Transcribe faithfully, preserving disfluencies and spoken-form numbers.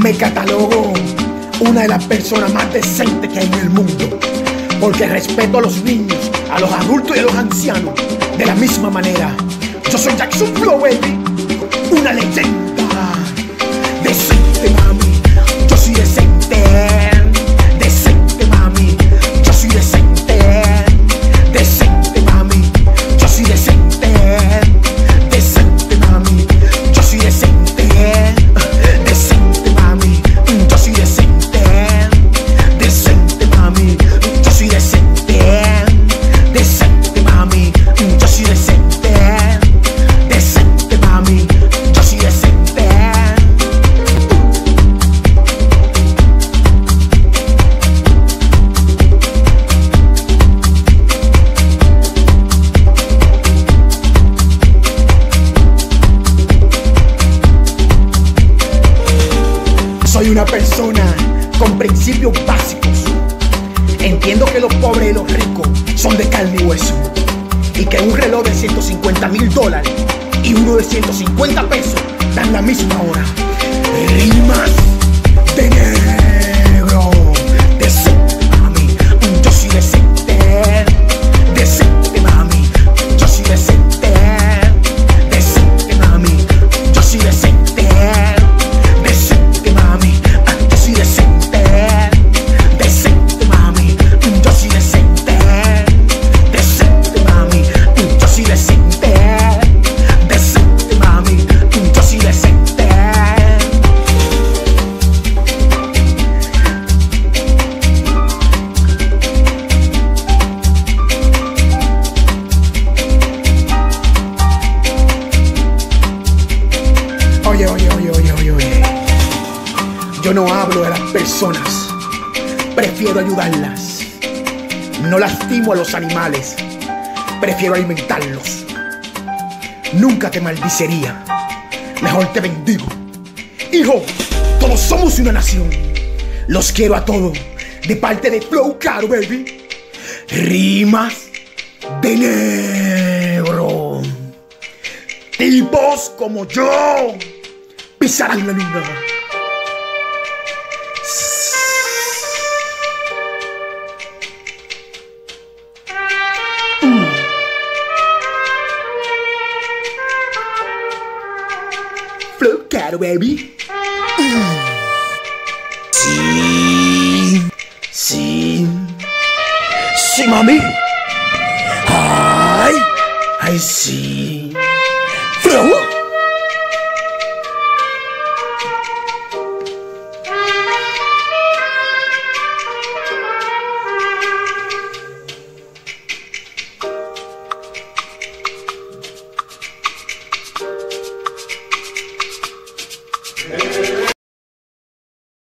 Me catalogo una de las personas más decentes que hay en el mundo, porque respeto a los niños, a los adultos y a los ancianos de la misma manera. Yo soy Jackson Flow, baby, una leyenda. Decente, mami, yo soy decente. Decente, mami, yo soy decente. Decente, mami, yo soy decente. Decente, mami, yo soy decente. Decente, mami, yo soy decente. Decente, mami, yo soy decente. Decente, mami, yo soy decente. Decente, mami, yo soy decente. Soy una persona con principios básicos. Entiendo que los pobres y los ricos son de carne y hueso, y que un reloj de ciento cincuenta mil dólares y uno de ciento cincuenta pesos dan la misma hora. Rimas de negro. Decente, mami, yo soy decente. Decente, mami, yo soy decente. Decente, mami, yo soy decente. Decente, mami, yo soy decente. Decente, mami, yo soy decente. Decente, mami, yo soy decente. Decente, mami, yo soy decente. Oye, oye, oye, oye, oye, oye. Yo no hablo de las personas, prefiero ayudarlas. No lastimo a los animales, prefiero alimentarlos. Nunca te maldicería, mejor te bendigo. Hijo, todos somos una nación. Los quiero a todos, de parte de Flow Caro, baby. Rimas de negro. Tipos como yo pisarán la luna. Mm. Flow Caro, baby. Mm. Sí, sí, sí, mami. Ay, ay, sí. Flow.